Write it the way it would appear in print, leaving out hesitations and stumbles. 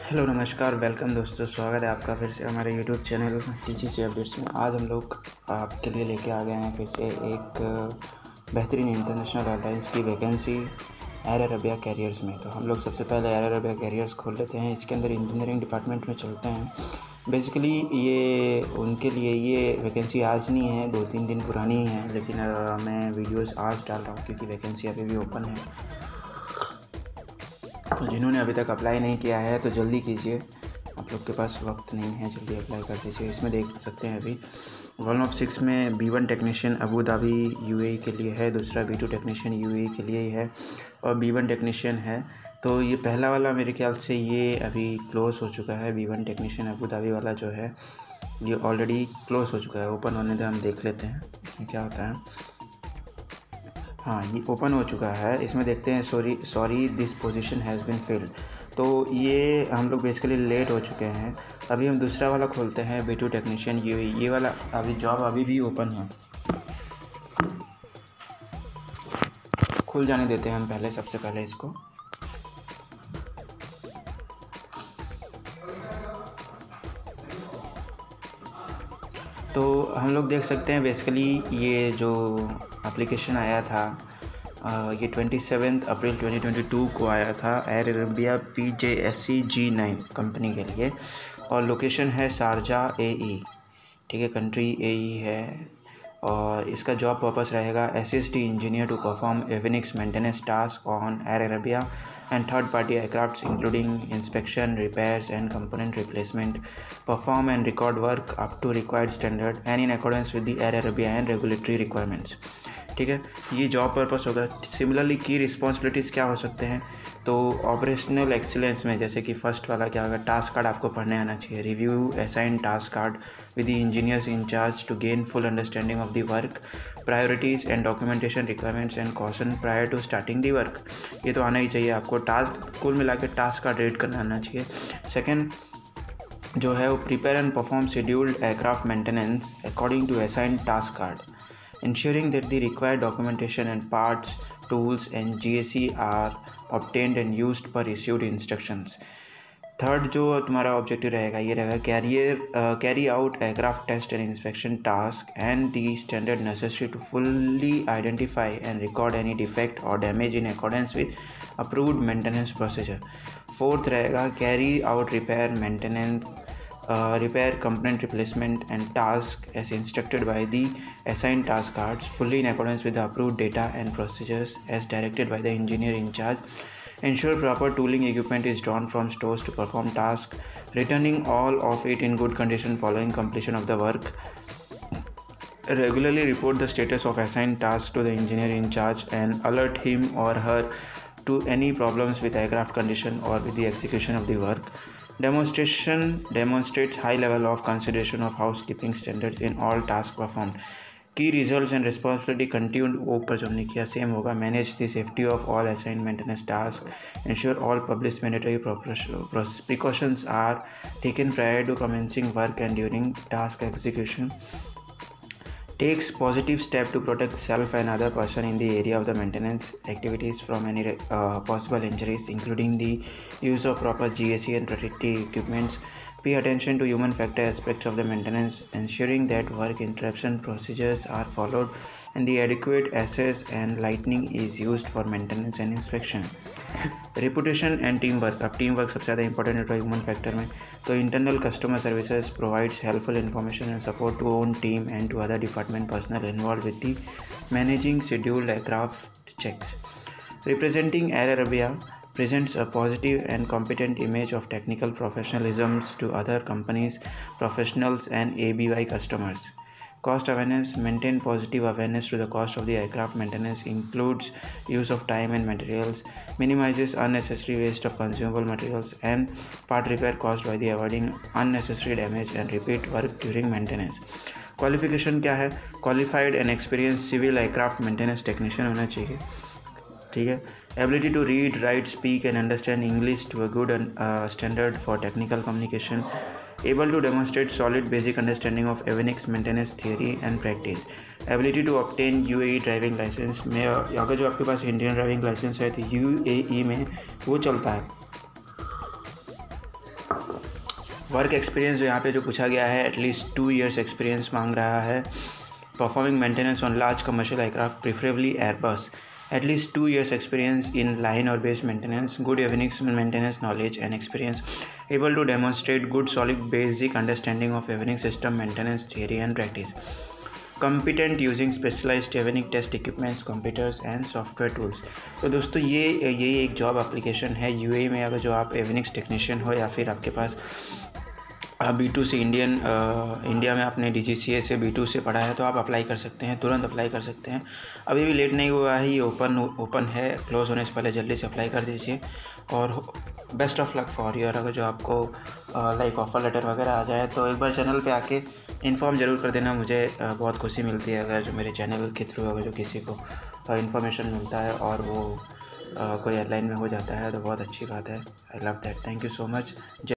Hello नमस्कार welcome दोस्तों, स्वागत है आपका फिर से हमारे यूट्यूब चैनल टीजीसी अपडेट्स में। आज हम लोग आपके लिए लेके आ गए हैं फिर से एक बेहतरीन इंटरनेशनल एयरलाइंस की वैकेंसी एयर अरेबिया कैरियर्स में। तो हम लोग सबसे पहले एयर अरेबिया कैरियर्स खोल लेते हैं। इसके अंदर इंजीनियरिंग डिपार्टमेंट में चलते हैं। बेसिकली ये उनके लिए ये वैकेंसी आज नहीं है, 2-3 दिन पुरानी ही है, लेकिन मैं वीडियोस आज डाल रहा हूँ क्योंकि वैकेंसी अभी भी ओपन है। तो जिन्होंने अभी तक अप्लाई नहीं किया है तो जल्दी कीजिए, आप लोग के पास वक्त नहीं है, जल्दी अप्लाई कर दीजिए। इसमें देख सकते हैं अभी 1 of 6 में B1 technician Abu Dhabi UAE के लिए है, दूसरा B2 टेक्नीशियन UAE के लिए ही है और B1 टेक्नीशियन है। तो ये पहला वाला मेरे ख्याल से ये अभी क्लोज़ हो चुका है। B1 टेक्नीशियन अबू धाबी वाला जो है ये ऑलरेडी क्लोज़ हो चुका है। ओपन होने से हम देख लेते हैं इसमें क्या होता है। हाँ, ये ओपन हो चुका है। इसमें देखते हैं sorry this position has been filled. तो ये हम लोग बेसिकली लेट हो चुके हैं। अभी हम दूसरा वाला खोलते हैं, B2 टेक्नीशियन ये वाला अभी जॉब अभी भी ओपन है। खुल जाने देते हैं हम पहले, सबसे पहले इसको। तो हम लोग देख सकते हैं बेसिकली ये जो एप्लीकेशन आया था ये 27 अप्रैल 2022 को आया था air Arabia PJSC G9 company के लिए, और लोकेशन है शारजा AE, ठीक है, कंट्री AE है। और इसका जॉब पर्पस रहेगा assist engineer to perform avionics maintenance task on air Arabia and third-party aircrafts including inspection, repairs and component replacement, perform and record work up to required standard and in accordance with the Air Arabia and regulatory requirements। ठीक है, ये job purpose होगा। Similarly की responsibilities क्या हो सकते हैं, तो ऑपरेशनल एक्सीलेंस में जैसे कि फर्स्ट वाला क्या होगा, टास्क कार्ड आपको पढ़ने आना चाहिए। Review assign task card with the engineers in charge to gain full understanding of the work, priorities and documentation requirements and caution prior to starting the work. ये तो आना ही चाहिए आपको। टास्क कुल मिला के टास्क का रेट करना आना चाहिए। सेकेंड जो है वो prepare and perform scheduled aircraft maintenance according to assign task card, ensuring that the required documentation and parts, tools and GSE are obtained and used per issued instructions। Third जो तुम्हारा objective रहेगा ये रहेगा carry out aircraft test and inspection task and the standard necessary to fully identify and record any defect और damage in accordance with approved maintenance procedure. Fourth रहेगा carry out repair component replacement and task as instructed by the assigned task cards, fully in accordance with the approved data and procedures as directed by the engineer in charge. Ensure proper tooling equipment is drawn from stores to perform task, returning all of it in good condition following completion of the work. Regularly report the status of assigned task to the engineer in charge and alert him or her to any problems with aircraft condition or with the execution of the work. Demonstration demonstrates high level of consideration of housekeeping standards in all tasks performed. Key results and responsibility continued ऊपर जो हमने किया same होगा। Manage the safety of all assigned maintenance tasks. Ensure all published mandatory precautions are taken prior to commencing work and during task execution. Takes positive step to protect self and other person in the area of the maintenance activities from any possible injuries, including the use of proper GSE and protective equipments. Pay attention to human factor aspects of the maintenance, ensuring that work interruption procedures are followed and the adequate access and lighting is used for maintenance and inspection. Reputation and teamwork। अब team work सबसे ज़्यादा important होता है human factor में। तो internal customer services provides helpful information and support to own team and to other department personnel involve with the managing scheduled aircraft checks. Representing Air Arabia presents a positive and competent image of technical professionalism to other companies, professionals and ABY customers. Cost awareness: maintain positive awareness to the cost of the aircraft maintenance, includes use of time and materials, minimizes unnecessary waste of consumable materials and part repair cost by the avoiding unnecessary damage and repeat work during maintenance. Qualification क्या है, qualified and experience civil aircraft maintenance technician होना चाहिए, ठीक है। Ability to read, write, speak and understand English to a good standard for technical communication. Able to demonstrate solid basic understanding of avionics maintenance theory and practice. Ability to obtain UAE driving licence में, अगर जो आपके पास Indian driving licence है तो UAE में वो चलता है। वर्क एक्सपीरियंस जो यहाँ पे जो पूछा गया है, एटलीस्ट 2 years एक्सपीरियंस मांग रहा है। Performing maintenance on large commercial aircraft preferably Airbus, at least 2 years experience in line और base maintenance, good avionics maintenance knowledge and experience, able to demonstrate good solid basic understanding of avionics system maintenance theory and practice, competent using specialized avionics test equipments, computers and software tools। तो दोस्तों ये एक job application है UAE में। अगर जो आप एविनिक्स technician हो या फिर आपके पास B2 से इंडिया में आपने DGCA से B2 से पढ़ा है तो आप अप्लाई कर सकते हैं, तुरंत अप्लाई कर सकते हैं। अभी भी लेट नहीं हुआ है, ये ओपन है, क्लोज़ होने से पहले जल्दी से अप्लाई कर दीजिए। और best of luck for year. अगर जो आपको लाइक ऑफ़र लेटर वगैरह आ जाए तो एक बार चैनल पे आके इन्फॉर्म ज़रूर कर देना, मुझे बहुत खुशी मिलती है अगर जो मेरे चैनल के थ्रू अगर जो किसी को इन्फॉर्मेशन मिलता है और वो कोई एयरलाइन में हो जाता है तो बहुत अच्छी बात है। I love that. Thank you so much.